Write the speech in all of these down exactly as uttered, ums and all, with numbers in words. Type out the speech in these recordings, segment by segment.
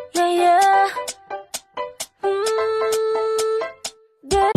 Yeah, yeah. Mm, yeah.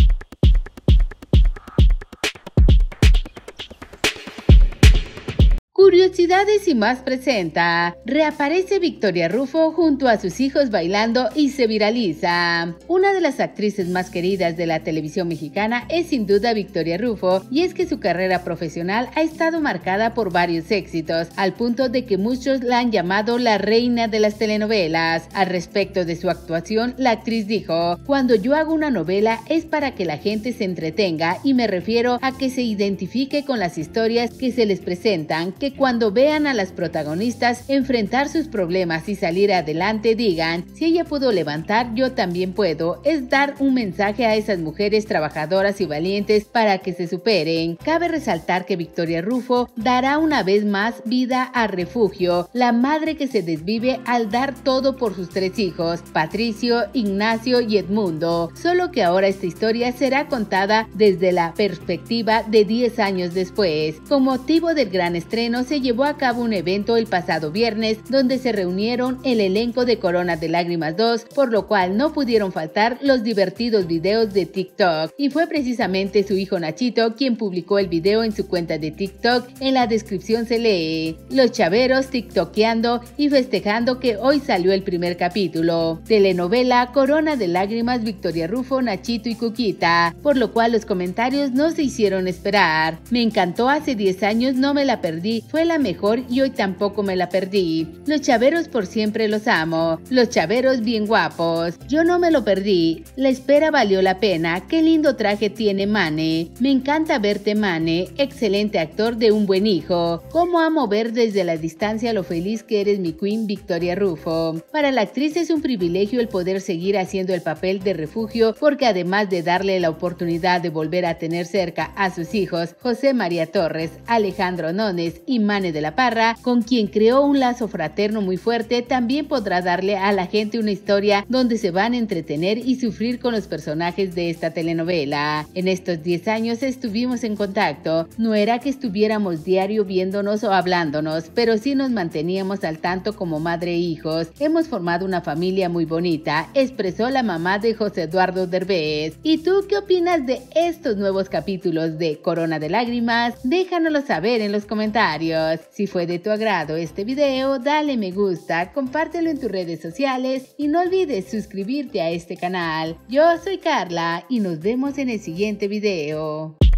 Curiosidades y más presenta. Reaparece Victoria Rufo junto a sus hijos bailando y se viraliza. Una de las actrices más queridas de la televisión mexicana es sin duda Victoria Rufo, y es que su carrera profesional ha estado marcada por varios éxitos, al punto de que muchos la han llamado la reina de las telenovelas. Al respecto de su actuación, la actriz dijo: "Cuando yo hago una novela es para que la gente se entretenga, y me refiero a que se identifique con las historias que se les presentan, que cuando vean a las protagonistas enfrentar sus problemas y salir adelante digan, si ella pudo levantar, yo también puedo". Es dar un mensaje a esas mujeres trabajadoras y valientes para que se superen. Cabe resaltar que Victoria Rufo dará una vez más vida a Refugio, la madre que se desvive al dar todo por sus tres hijos, Patricio, Ignacio y Edmundo, solo que ahora esta historia será contada desde la perspectiva de diez años después. Con motivo del gran estreno, se llevó a cabo un evento el pasado viernes donde se reunieron el elenco de Corona de Lágrimas dos, por lo cual no pudieron faltar los divertidos videos de TikTok, y fue precisamente su hijo Nachito quien publicó el video en su cuenta de TikTok. En la descripción se lee: "Los chaveros tiktokeando y festejando que hoy salió el primer capítulo. Telenovela Corona de Lágrimas, Victoria Rufo, Nachito y Cuquita", por lo cual los comentarios no se hicieron esperar. "Me encantó hace diez años, no me la perdí, fue la mejor y hoy tampoco me la perdí. Los chaveros por siempre los amo, los chaveros bien guapos. Yo no me lo perdí, la espera valió la pena, qué lindo traje tiene Mane. Me encanta verte Mane, excelente actor de un buen hijo. Cómo amo ver desde la distancia lo feliz que eres mi queen Victoria Rufo". Para la actriz es un privilegio el poder seguir haciendo el papel de Refugio, porque además de darle la oportunidad de volver a tener cerca a sus hijos José María Torres, Alejandro Nones y Mane de la Parra, con quien creó un lazo fraterno muy fuerte, también podrá darle a la gente una historia donde se van a entretener y sufrir con los personajes de esta telenovela. En estos diez años estuvimos en contacto, no era que estuviéramos diario viéndonos o hablándonos, pero sí nos manteníamos al tanto como madre e hijos. Hemos formado una familia muy bonita, expresó la mamá de José Eduardo Derbez. ¿Y tú qué opinas de estos nuevos capítulos de Corona de Lágrimas? Déjanoslo saber en los comentarios. Si fue de tu agrado este video, dale me gusta, compártelo en tus redes sociales y no olvides suscribirte a este canal. Yo soy Carla y nos vemos en el siguiente video.